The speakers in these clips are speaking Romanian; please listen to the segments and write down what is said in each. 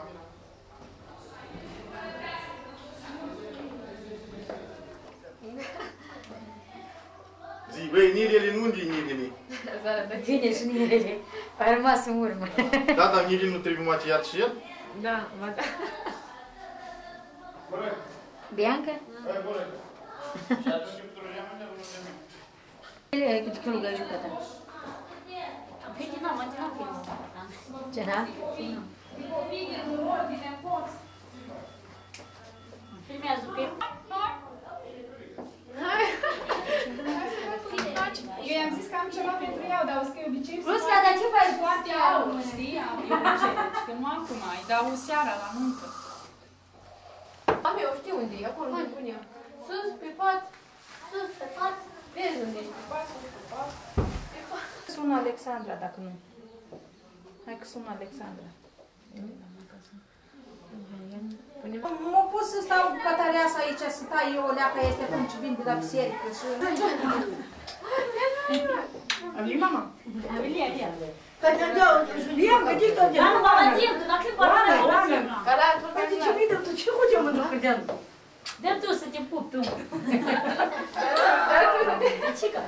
Zi, băi, nirele, nu-unde e nirele? Vine și nirele. A rămas în urmă. Da, dar nirele nu trebuie machiat și el? Da, Bianca? Și atunci eu trăgeam în el, nu se mic. Cât că lugă jucătă? Uite, n-am filmul. Ce, da? Filmează pe... Eu i-am zis că am ceva pentru ea, dar o să că e obicei să Rusca, dar ce faci? foarte aur, știi? E obicei, deci că nu acum, îi dau seara la nuntă. Am eu, știu unde e, acolo unde pun eu. Sus, pe pat, sus, pe pat, vezi unde e, pe pat, sus, pe pat. Sună Alexandra, dacă nu. Hai că sună Alexandra. M-a pus să stau cu Catareasa aici, să tai eu o leacă, este cum ce vin de la biserică și... A venit mama? A venit ea. Că te-o Julian, că te-o de... Dar nu mă țin, tu dacă e bărată, o țin. Uite ce bine, tu ce cu ce-o mână cârdeam? Dă tu să te pup tu. Ce că?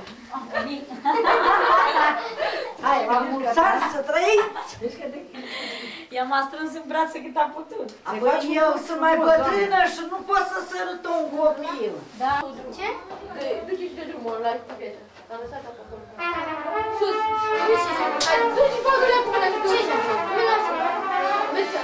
Hai, la mulți ani să trăiți! Ea m-a strâns în brațe cât a putut. Apoi eu sunt mai bătrână și nu pot să sărut un copil. Da. Ce? Duceți de drumul la chipetă. Am lăsat acolo. Sus! Hai, duci bagă-le acum la chipetă. Ce? Nu lasă. Mergi.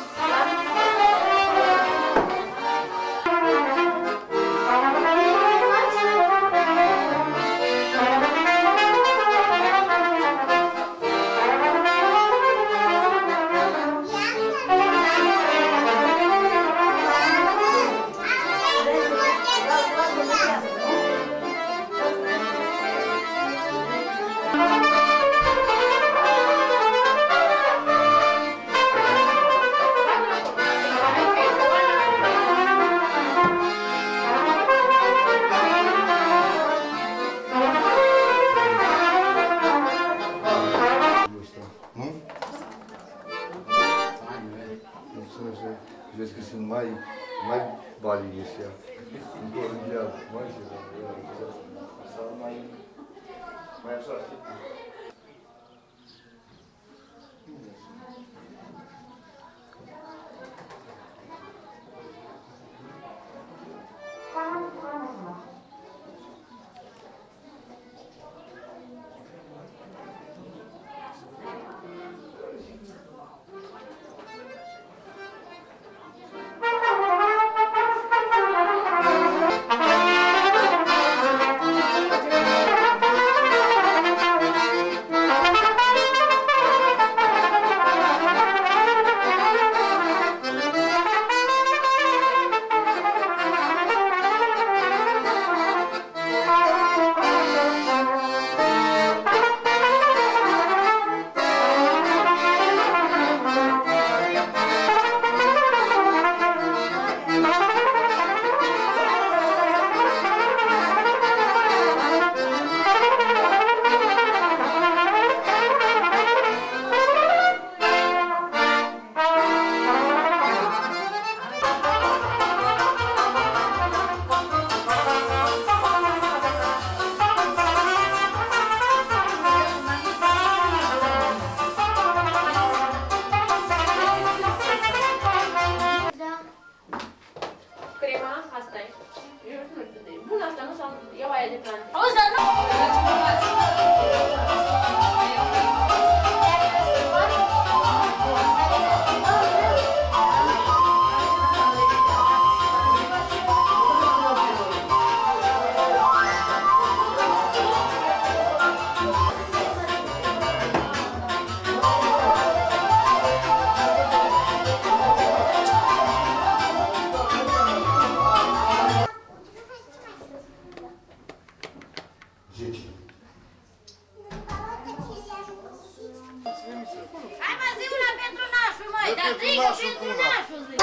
Vezi că sunt mai balii ăștia. Încă o ideal, mai ceva. Sau mai așa, știi? Hai mă, zi una pentru nașul, măi, dar strigă pentru nașul, zi!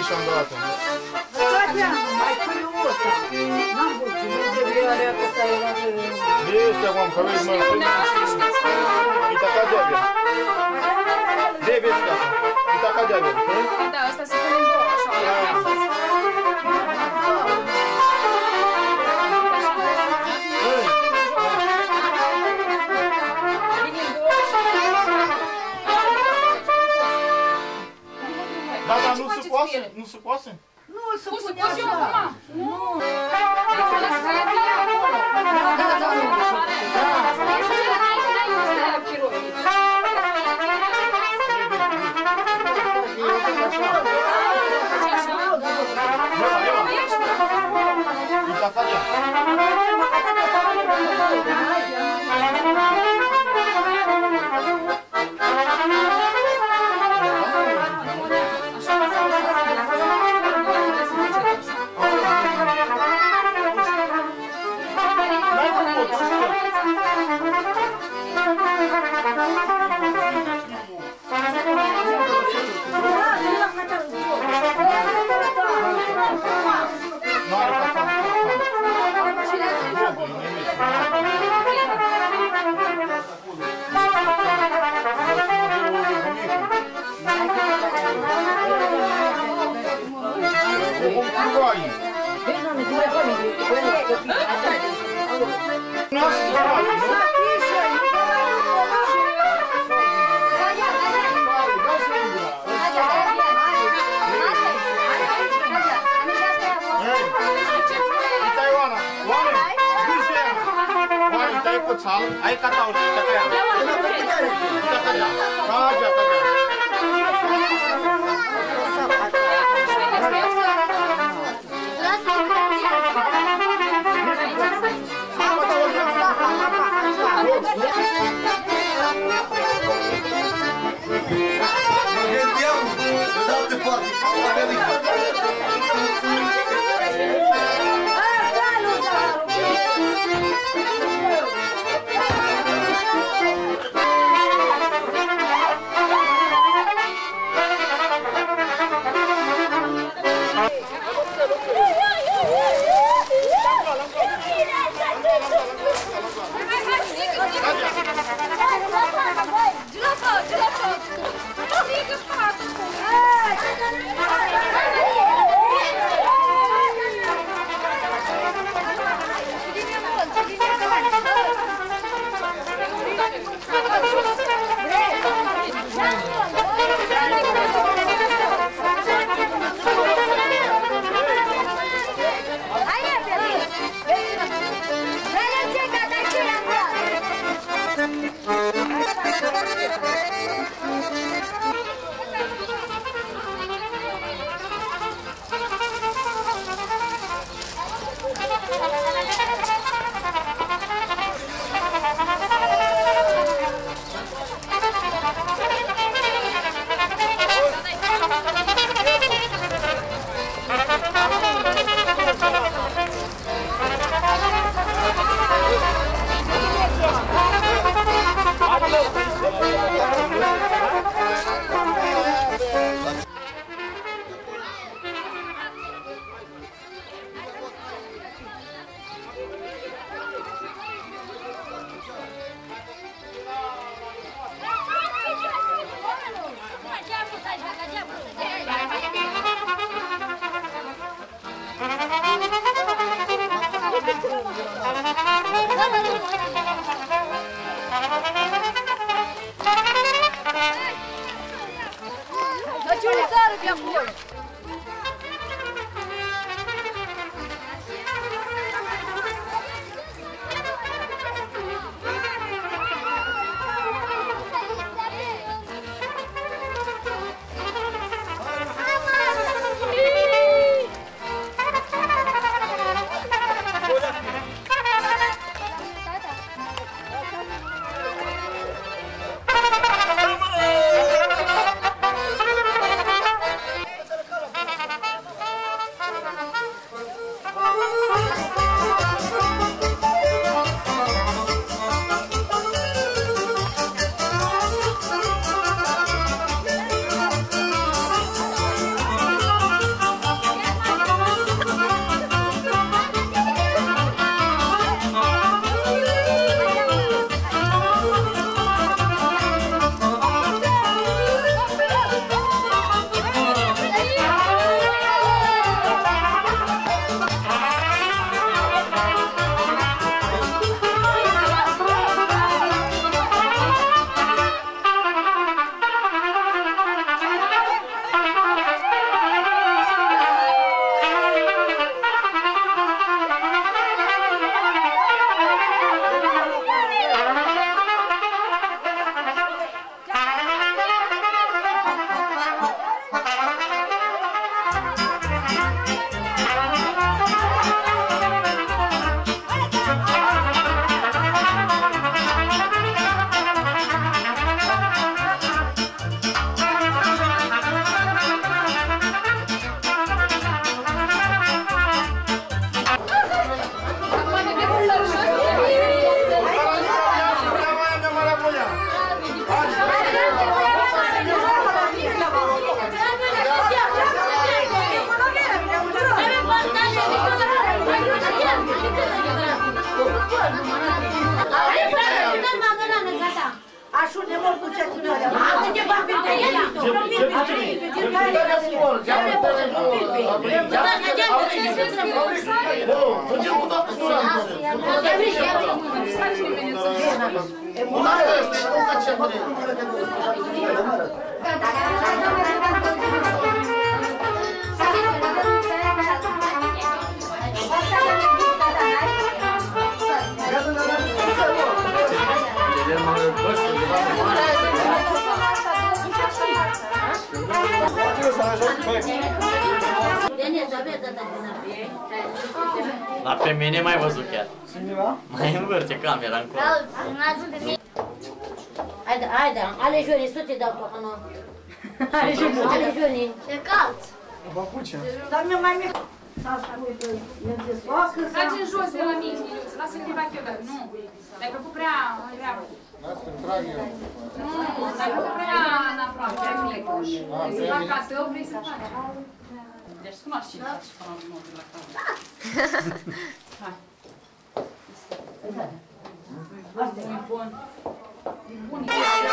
și am dat-o. Mai curios. N-am văzut, nu trebuie alea că s-a luat. Ești acum, că vezi, mă. Uite ca de-abia. De vezi ca. Uite ca de-abia. Da, asta se pune în două, așa. Dar nu se poate? Nu se poate? Nu, să Cum să pune poți eu așa. acum? Nu. Să le scrie pe ea acolo. Asta e și de la aici, n-ai cum să le piroi. Uite ca de-abia. Ai cata uite, uite ca ea. Uite ca ea. Cagea, cagea. Așa ne mor cu ce tine alea. Asta te va pe tine. Facem cu toată sura. Dar pe mine mai văzut chiar. Mai învârte camera încolo. Haide, ale Jorii, să te dau pe canal. Ale Jorii. E cald. Dar mi-e mai mic. Trage în jos de la mine, lasă-l de vachiodă. Nu, l-ai făcut prea rea. Nu, l-ai făcut prea înaproape. Vrei să fac ca tău, vrei să faci. Deci să cunoaști cine faci până la modul la cap. Hai. Asta e bun. E bun.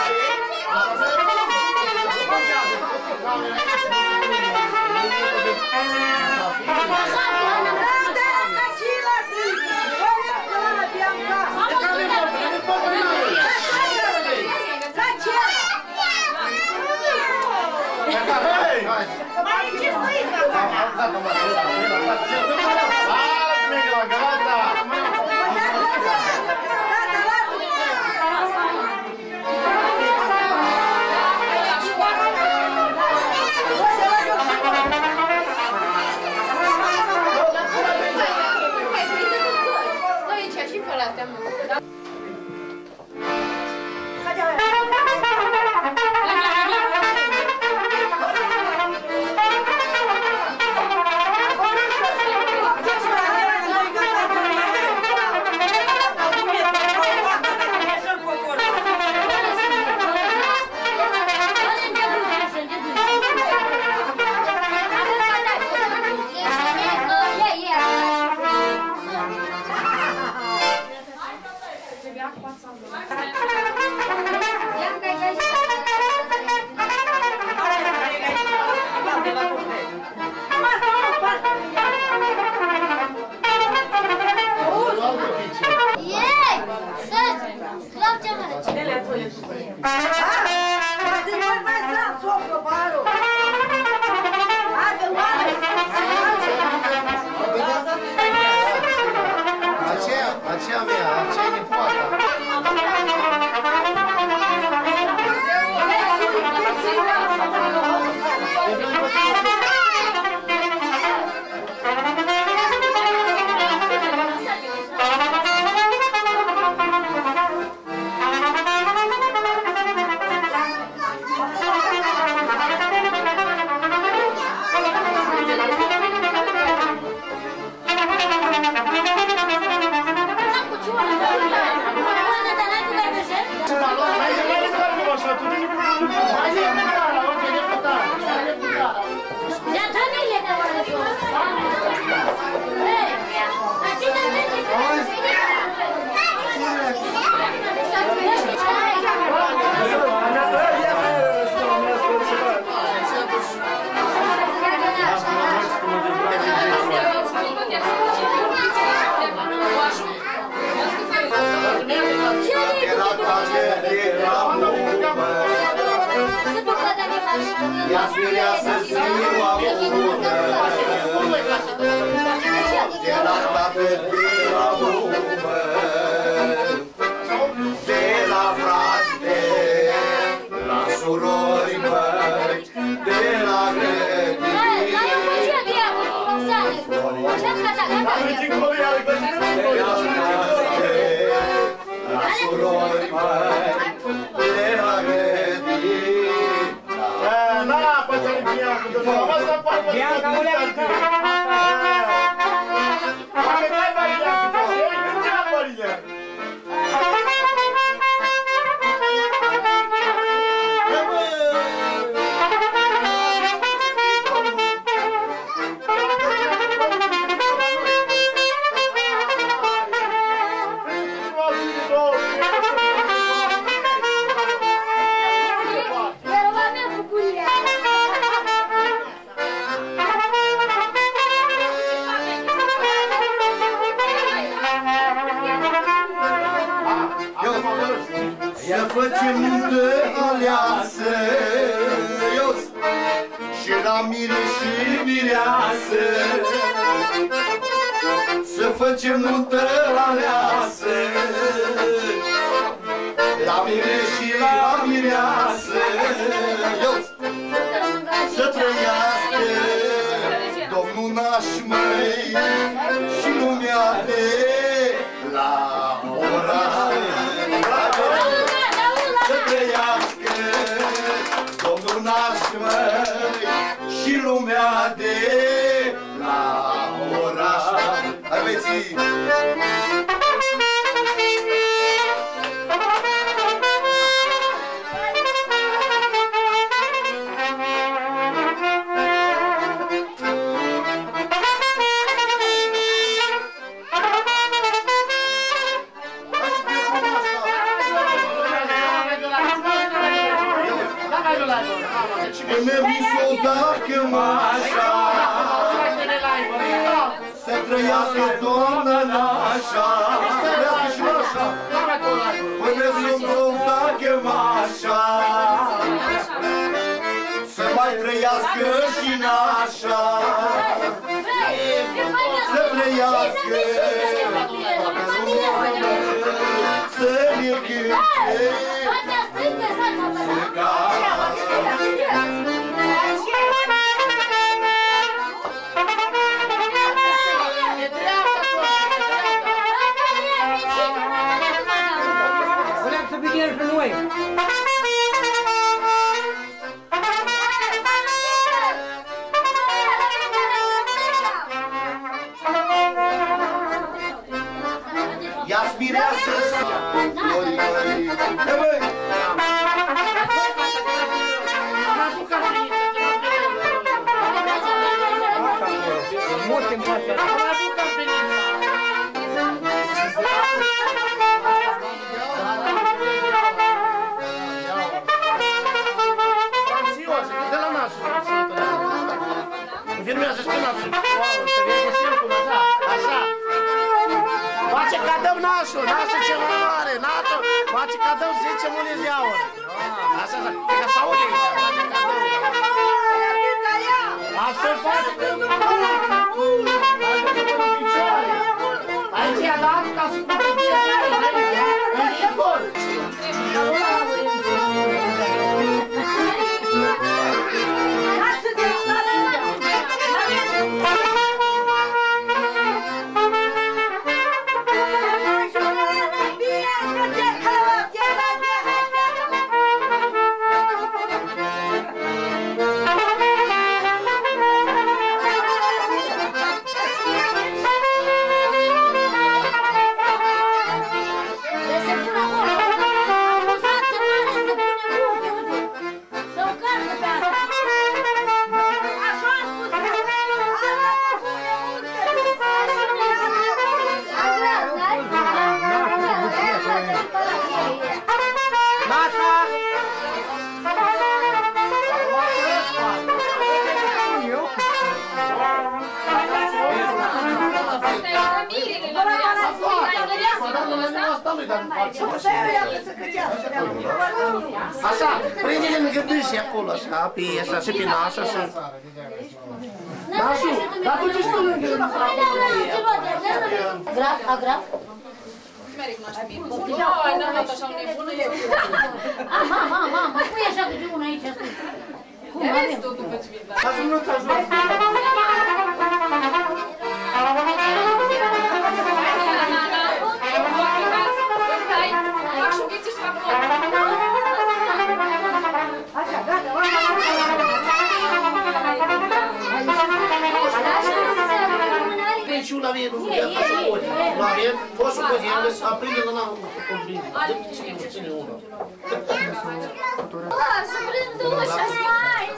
Aceea mea, aceea e poata. Ia să ziua bună, de la tată de la bubă, de la frate, la surori măi, de la grădini, la surori măi, de la grădini. Na, pățări Bianca, de la masă parcă... Bianca, o leacă! Dacă n-ai Maria, că se iei, gândea Maria! Să facem nuntă aleasă, și la mire și mireasă. Să facem nuntă aleasă, la mire și la mireasă. Să trăiască Domnul naș măi și lumea de la oraș. Să trăiască Domnul naș măi și lumea de la oraș. Hai băieții! Până mi s-o dacă m-așa, să trăiască doamna nașa. Să trăiască și nașa. Până s-o dacă m-așa, să mai trăiască și nașa. Să trăiască să ne cânte ia-ți mireasă să flori, flori. Hai băi! Filmează spinasul. Să vede simplu, așa. Așa. Face cadou nașul, nașul cel mai mare, nașul. Face cadou 10 monezi de aur. Așa, așa. E ca să aude aici. Face cadou. Așa face cadou. Face cadou în picioare. Aici i-a dat ca să cumpărie. Aici e gol. Așa, prinde-le lângă dâși acolo, așa, pe așa, și pe nașa, așa. Nașul, dar tu ce-și tu lângă? Graf, agraf? Nu mai recunoaște bine. Oi, n-am luat așa o nebună. Mama, pui așa câte una aici, sus. Cum avem? Vezi tu după ce vin, da? Lasă-mi nu-ți ajut. Așa, gata, Deci una vie, nu viața să poți. Nu avem, poți să poți, aprinde-l n-am să comprinde. Ține una. Să prind ușa, smile!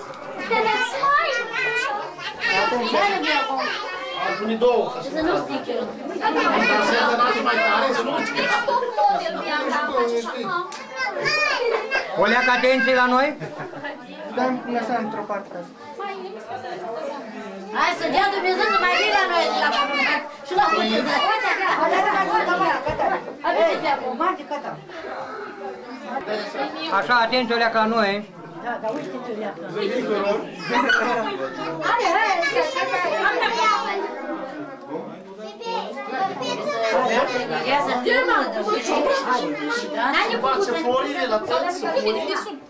Pune două. Să nu stică. Să ia nasul mai tare, să nu stică. O leacă atenție la noi? Dăm așa într-o parte. Hai să dea Dumnezeu să mai vii la noi la pământ și la pământ. Așa, atent, Oleaca, la noi. Da, dar uite ce leacă. Face florile la tăți să pui.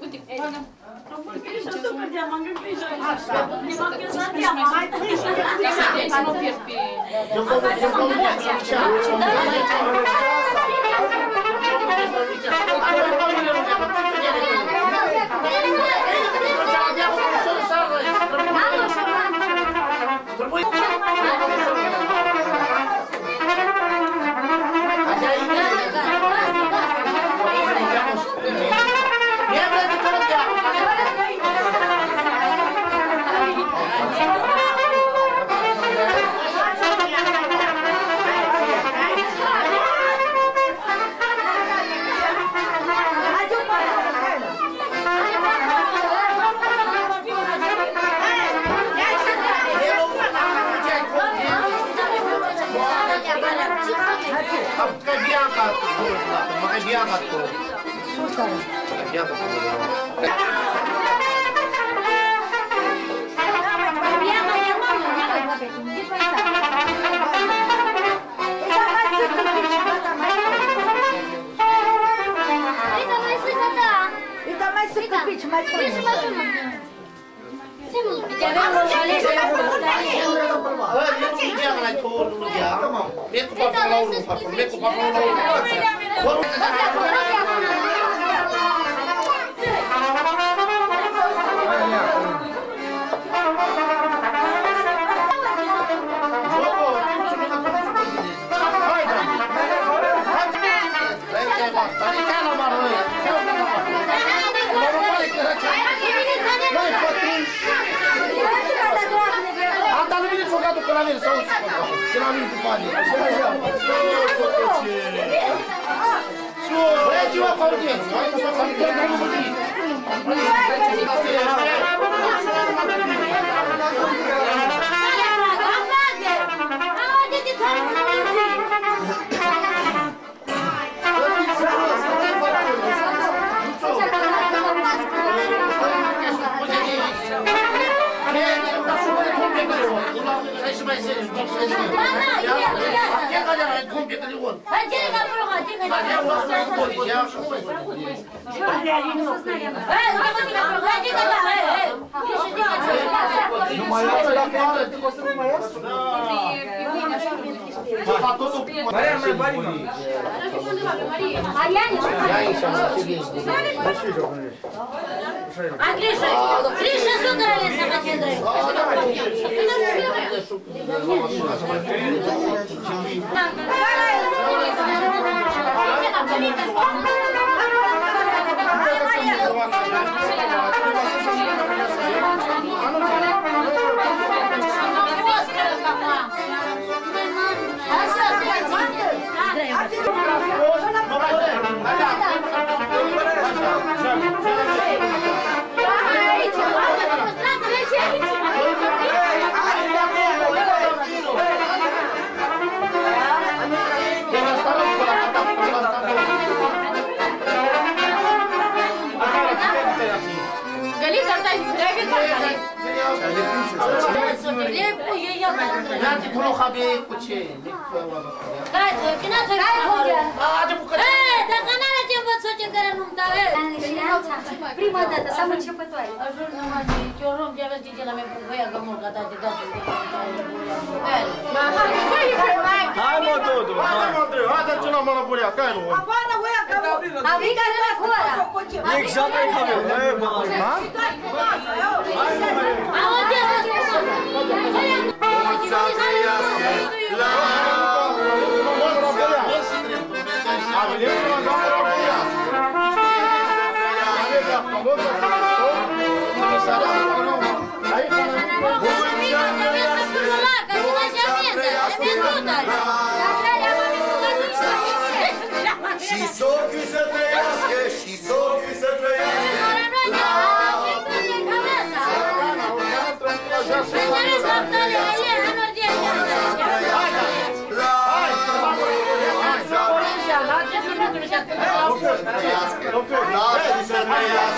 Maria, mai bani, mă. A, Grisha! Grisha, sudărele să mă cedrăi! Iartă tu habe cu ce? Hai, finață, hai, Horia! Ei, dacă n-are ce învățat ce care nu-mi dă, Prima dată, să am începătoare. ajung numai de Chiorom, ce aveți de la mea cu băia, că mult, că da, de dată, Hai, mă, Dodu! Hai, ce la mână burea, că ai nu? A venit care la cora. Exact, ai habe! Și sochiul să trăiască, și sochiul să trăiască. Să Lasă să trăiască.